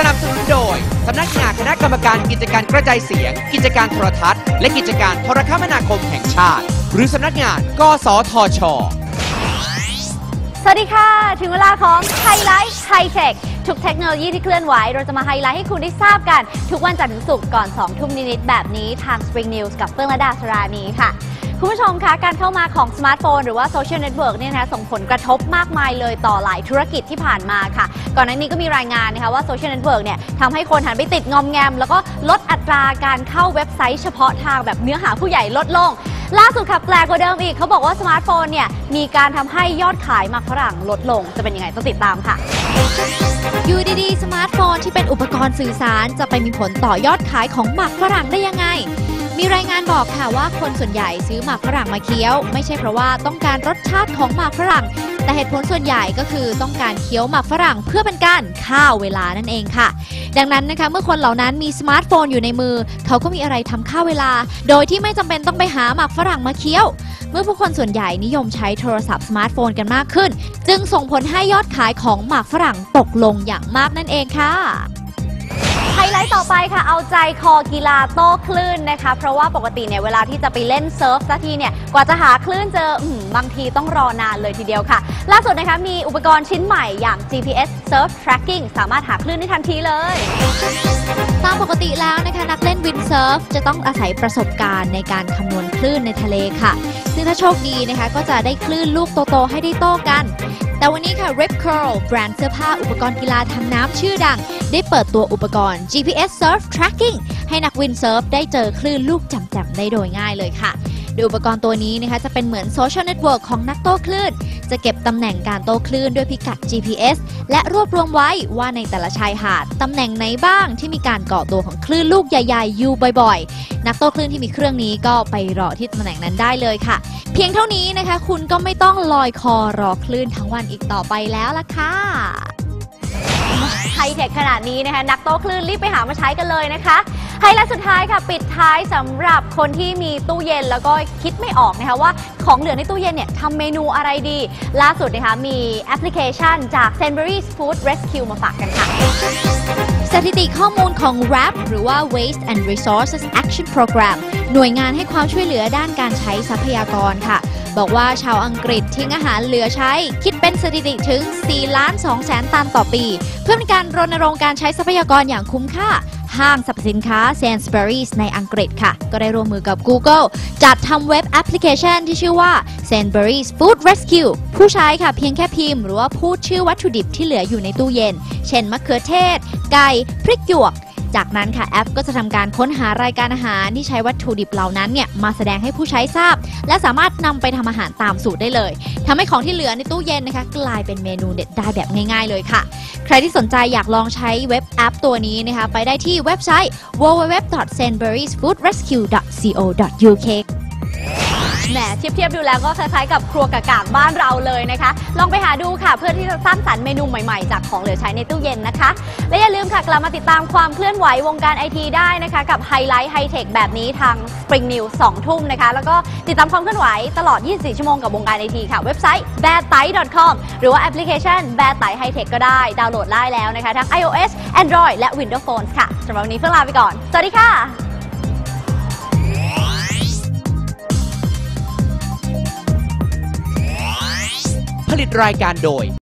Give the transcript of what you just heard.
นับสนุนโดยสำนักงานคณะกรรมการกิจการกระจายเสียงกิจการโทรทัศน์และกิจการโทรคมนาคมแห่งชาติหรือสำนักงานกสทช. สวัสดีค่ะถึงเวลาของไฮไลท์ไฮเทคทุกเทคโนโลยีที่เคลื่อนไหวเราจะมาไฮไลท์ให้คุณได้ทราบกันทุกวันจันทร์ถึงศุกร์ก่อน 2 ทุ่มนิดๆแบบนี้ทาง Spring News กับเฟื่องระดาสรานีค่ะคุณผู้ชมคะการเข้ามาของสมาร์ทโฟนหรือว่าโซเชียลเน็ตเวิร์กเนี่ยนะคะส่งผลกระทบมากมายเลยต่อหลายธุรกิจที่ผ่านมาค่ะก่อนหน้านี้ก็มีรายงานนะคะว่าโซเชียลเน็ตเวิร์กเนี่ยทำให้คนหันไปติดงอมแงมแล้วก็ลดอัตราการเข้าเว็บไซต์เฉพาะทางแบบเนื้อหาผู้ใหญ่ลดลงล่าสุดค่ะแปลกกว่าเดิมอีกเขาบอกว่าสมาร์ทโฟนเนี่ยมีการทำให้ยอดขายหมากฝรั่งลดลงจะเป็นยังไงต้องติดตามค่ะอยู่ดีๆสมาร์ทโฟนที่เป็นอุปกรณ์สื่อสารจะไปมีผลต่อยอดขายของหมากฝรั่งได้ยังไงมีรายงานบอกค่ะว่าคนส่วนใหญ่ซื้อหมากฝรั่งมาเคี้ยวไม่ใช่เพราะว่าต้องการรสชาติของหมากฝรั่งแต่เหตุผลส่วนใหญ่ก็คือต้องการเคี้ยวหมากฝรั่งเพื่อเป็นการฆ่าเวลานั่นเองค่ะดังนั้นนะคะเมื่อคนเหล่านั้นมีสมาร์ทโฟนอยู่ในมือเขาก็มีอะไรทำฆ่าเวลาโดยที่ไม่จำเป็นต้องไปหาหมากฝรั่งมาเคี้ยวเมื่อผู้คนส่วนใหญ่นิยมใช้โทรศัพท์สมาร์ทโฟนกันมากขึ้นจึงส่งผลให้ยอดขายของหมากฝรั่งตกลงอย่างมากนั่นเองค่ะไฮไลท์ต่อไปค่ะเอาใจคอกีฬาโต้คลื่นนะคะเพราะว่าปกติเนี่ยเวลาที่จะไปเล่นเซิร์ฟสักทีเนี่ยกว่าจะหาคลื่นเจอบางทีต้องรอนานเลยทีเดียวค่ะล่าสุดนะคะมีอุปกรณ์ชิ้นใหม่อย่าง GPS Surf Tracking สามารถหาคลื่นได้ทันทีเลยตามปกติแล้วนะคะนักเล่นวินเซิร์ฟจะต้องอาศัยประสบการณ์ในการคำนวณคลื่นในทะเลค่ะซึ่งถ้าโชคดีนะคะก็จะได้คลื่นลูกโตๆให้ได้โต้กันแต่วันนี้ค่ะ Rip Curl แบรนด์เสื้อผ้าอุปกรณ์กีฬาทางน้ำชื่อดังได้เปิดตัวอุปกรณ์ GPS Surf Tracking ให้นักวินเซิร์ฟได้เจอคลื่นลูกจำๆได้โดยง่ายเลยค่ะโดยอุปกรณ์ตัวนี้นะคะจะเป็นเหมือนโซเชียลเน็ตเวิร์กของนักโต้คลื่นจะเก็บตำแหน่งการโต้คลื่นด้วยพิกัด GPS และรวบรวมไว้ว่าในแต่ละชายหาดตำแหน่งไหนบ้างที่มีการก่อตัวของคลื่นลูกใหญ่ๆอยู่บ่อยๆนักโต้คลื่นที่มีเครื่องนี้ก็ไปรอที่ตำแหน่งนั้นได้เลยค่ะเพียงเท่านี้นะคะคุณก็ไม่ต้องลอยคอรอคลื่นทั้งวันอีกต่อไปแล้วล่ะค่ะไฮเทคขนาดนี้นะคะนักโต้คลื่นรีบไปหามาใช้กันเลยนะคะไฮไลท์สุดท้ายค่ะปิดท้ายสำหรับคนที่มีตู้เย็นแล้วก็คิดไม่ออกนะคะว่าของเหลือในตู้เย็นเนี่ยทำเมนูอะไรดีล่าสุดนะคะมีแอปพลิเคชันจาก Sainsbury's Food Rescue มาฝากกันค่ะสถิติข้อมูลของ WRAP หรือว่า Waste and Resources Action Program หน่วยงานให้ความช่วยเหลือด้านการใช้ทรัพยากรค่ะบอกว่าชาวอังกฤษทิ้งอาหารเหลือใช้คิดเป็นสถิติถึง 4,200,000 ตันต่อปีเพื่อเป็นการรณรงค์การใช้ทรัพยากรอย่างคุ้มค่าห้างสรรพสินค้า Sainsbury's ในอังกฤษค่ะก็ได้ร่วมมือกับ Google จัดทำเว็บแอปพลิเคชันที่ชื่อว่า Sainsbury's Food Rescue ผู้ใช้ค่ะเพียงแค่พิมพ์หรือว่าพูดชื่อวัตถุดิบที่เหลืออยู่ในตู้เย็นเช่นมะเขือเทศไก่พริกหยวกจากนั้นค่ะแอปก็จะทำการค้นหารายการอาหารที่ใช้วัตถุดิบเหล่านั้นเนี่ยมาแสดงให้ผู้ใช้ทราบและสามารถนำไปทำอาหารตามสูตรได้เลยทำให้ของที่เหลือในตู้เย็นนะคะกลายเป็นเมนูเด็ดได้แบบง่ายๆเลยค่ะใครที่สนใจอยากลองใช้เว็บแอปตัวนี้นะคะไปได้ที่เว็บไซต์ www.sainsburysfoodrescue.co.uk แหมเทียบดูแล้วก็คล้ายๆกับครัวกะกากบ้านเราเลยนะคะลองไปหาดูค่ะเพื่อที่จะสร้างสรรค์เมนูใหม่ๆจากของเหลือใช้ในตู้เย็นนะคะและอย่าลืมค่ะกลับมาติดตามความเคลื่อนไหววงการไอทีได้นะคะกับไฮไลท์ไฮเทคแบบนี้ทาง Spring News 2 ทุ่มนะคะแล้วก็ติดตามความเคลื่อนไหวตลอด 24 ชั่วโมงกับวงการไอทีค่ะเว็บไซต์ beartai.com หรือว่าแอปพลิเคชัน beartai high tech ก็ได้ดาวน์โหลดได้แล้วนะคะทั้ง iOS Android และ Windows Phone ค่ะสำหรับวันนี้เพิ่งลาไปก่อนสวัสดีค่ะผลิตรายการโดย